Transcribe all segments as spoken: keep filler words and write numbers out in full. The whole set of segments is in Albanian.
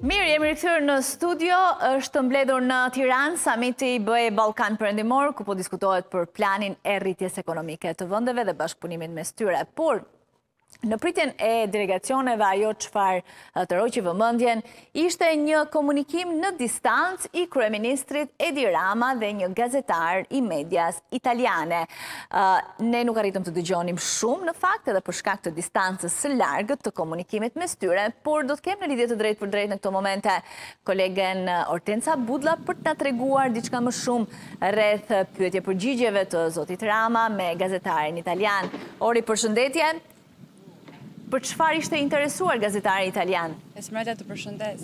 Mirë, jemi rikthyer në studio. Është mbledhur në Tiranë samiti B E Ballkan Perëndimor, ku po diskutohet për planin e rritjes ekonomike të vendeve dhe bashkëpunimin mes tyre. Por në pritjen e delegacioneve, ajo çfarë të roqi vëmendjen ishte një komunikim në distancë i kryeministrit Edi Rama dhe një gazetar i medias italiane. Ne nuk arritëm të dëgjonim shumë në fakt edhe për shkak të distancës së largët të komunikimit mes tyre, por do të kem në lidhje të drejtë për drejtë në këto momente kolegen Ortenca Budlla për të na treguar diçka më shumë rreth pyetje përgjigjeve të zotit Rama me gazetarin italian. Ori, përshëndetje. Për çfarë ishte interesuar gazetari italian? Esmeralda, të përshëndes.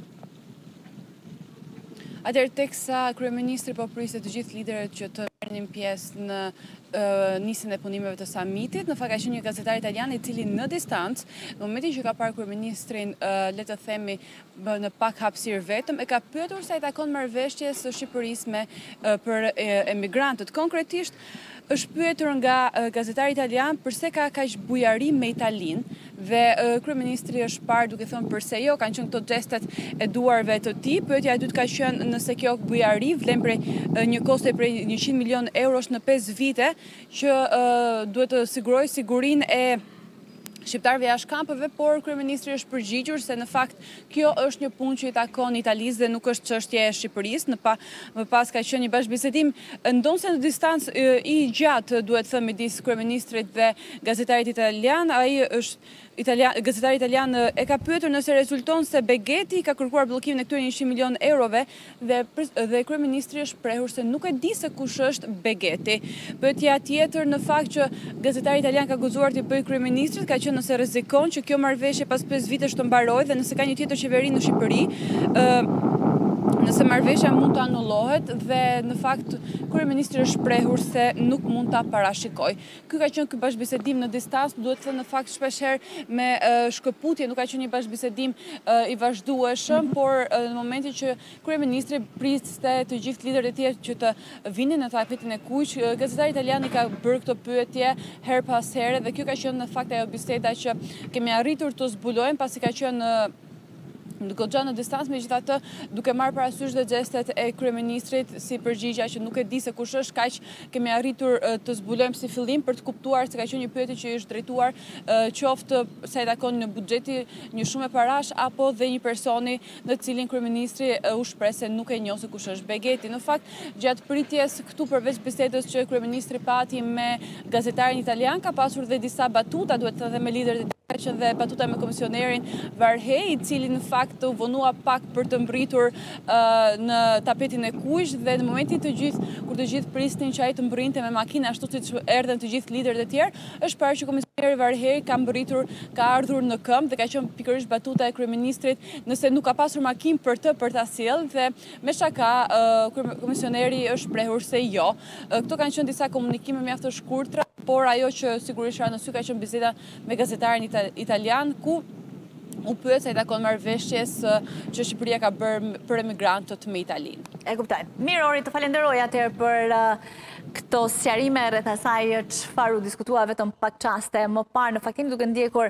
Atëherë, teksa kryeministri po priste të gjithë liderët që të merrnin pjesë në uh, nisjen e punimeve të samitit, në fakt ka qenë një gazetar italian i cili në distancë, në momentin që ka parë kryeministrin, uh, le të themi në pak hapësirë vetëm, e ka pyetur sa i takon marrëveshjes së Shqipërisë me uh, për uh, emigrantët. Konkretisht, është pyetur nga uh, gazetari italian përse ka kaq bujari me Italinë dhe uh, kryeministri është parë duke thënë përse jo, kanë qenë këto gestet e duarve të tij. Pyetja e dytë ka qenë nëse kjo bujari vlen prej uh, një koste prej njëqind milion eurosh në pesë vite, që uh, duhet të sigurojë sigurinë e shqiptarëve jashtë kampeve, por kryeministri është përgjigjur se në fakt kjo është një punë që i takon Italisë dhe nuk është çështje e Shqipërisë. Në pa, më pas ka qenë një bashkëbisedim ndonse në distancë i gjatë, duhet të thënë, midis kryeministrit dhe gazetarit italian. Ai është Italian, gazetari italian e ka pyetur nëse rezulton se Begeti ka kërkuar bllokimin e këtyre njëqind milion eurove dhe dhe kryeministri është prehur se nuk e di se kush është Begeti. Pyetja tjetër në fakt që gazetari italian ka guxuar të bëjë kryeministrit ka qenë nëse rrezikon që kjo marrëveshje pas pesë vitesh të mbarojë dhe nëse ka një tjetër qeveri në Shqipëri, ë nëse marrëveshja mund të anullohet, dhe në fakt kryeministri është prehur se nuk mund ta parashikojë. Ky ka qenë ky bashkëbisedim në distancë, duhet të thënë në fakt shpeshherë me uh, shkëputje, nuk ka qenë një bashkëbisedim uh, i vazhdueshëm, por uh, në momentin që kryeministri priste të gjithë liderët e tjerë që të vinin në tapetin e kuq, uh, gazetari italian i ka bërë këtë pyetje her pas here dhe kjo ka qenë në fakt ajo biseda që kemi arritur të zbulojmë pasi ka qenë uh, goxha në distancë, megjithatë duke marrë parasysh dhe gestet e kryeministrit si përgjigja që nuk e di se kush është, kaq kemi arritur uh, të zbulojmë si fillim për të kuptuar se ka qenë një pyetje që i është drejtuar uh, qoftë sa i takon në buxheti një shumë e parash apo dhe një personi në cilin kryeministri uh, u shpreh se nuk e njeh se kush është Begeti. Në fakt, gjatë pritjes këtu përveç bisedës që kryeministri pati me gazetarin italian, ka pasur dhe disa batuta, duhet të thënë me liderët e që dhe batuta me komisionerin Varhej, i cili në fakt u vonua pak për të mbritur uh, në tapetin e kuq, dhe në momentin të gjithë, kur të gjithë prisnin që ai të mbrinte me makinë ashtu siç erdhën të gjithë liderët e tjerë, është parë që komisioneri Varhej ka mbritur, ka ardhur në këmbë dhe ka qenë pikërisht batuta e kryeministrit nëse nuk ka pasur makinë për të për ta sjellë, dhe me shaka uh, komisioneri është prehur se jo. Uh, këto kanë qenë disa komunikime mjaft të shkurtra, por ajo që sigurisht ra në sy ka qenë biseda me gazetarin italian, ku u pyet se i takon marrëveshjes që Shqipëria ka bërë për emigrantët me Italinë. E kuptoj. Mirë, Ori, të falenderoj atëherë për uh, këto sqarime rreth asaj çfarë u diskutua vetëm pak çaste më parë. Në fakt duke ndjekur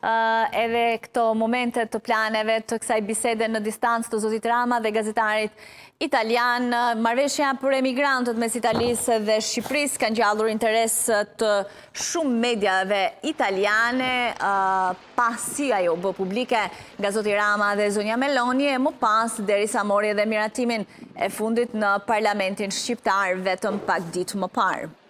uh, edhe këto momente të planeve të kësaj bisede në distancë të zotit Rama dhe gazetarit italian, marrëveshja për emigrantët mes Italisë dhe Shqipërisë ka ngjallur interes të shumë mediave italiane, uh, pasi ajo bë publike nga zoti Rama dhe zonja Meloni, e më pas derisa mori edhe miratimin e fundit në parlamentin shqiptar vetëm pak ditë më parë.